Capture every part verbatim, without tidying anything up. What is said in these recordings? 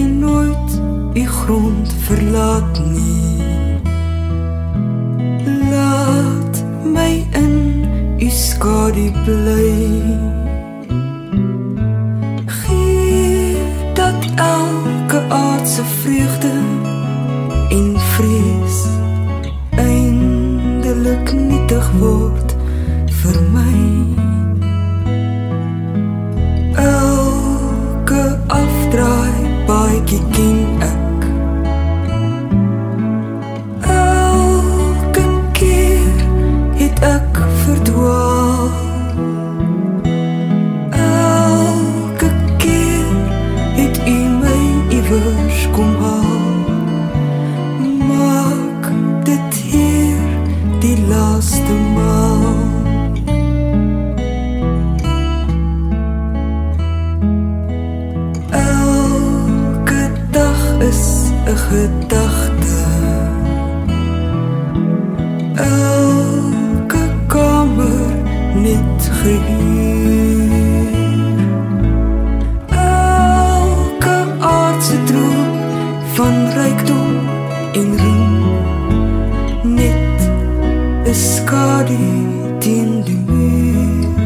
nooit die grond verlaat nie. Laat my in u skadu bly. Gee dat elke aardse vreugde en vrees eindelik nietig word vir my. Elke afdraai paadjie ken ek. Elke keer het ek verdwaal. Elke keer het u my iewers kom haal. Maak dit hier die laaste maal. Elke dag is 'n gedagte. Elke kamer net gehuur. Elke aardse droom van rykdom en roem, net 'n skadu teen die muur.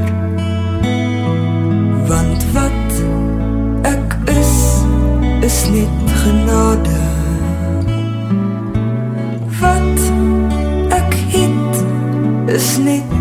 Want wat ek is, is net genade. Wat ek het, is net